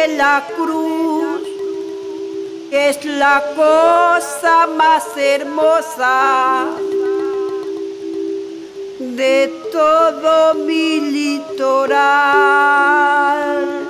la cruz, que es la cosa más hermosa de todo mi litoral.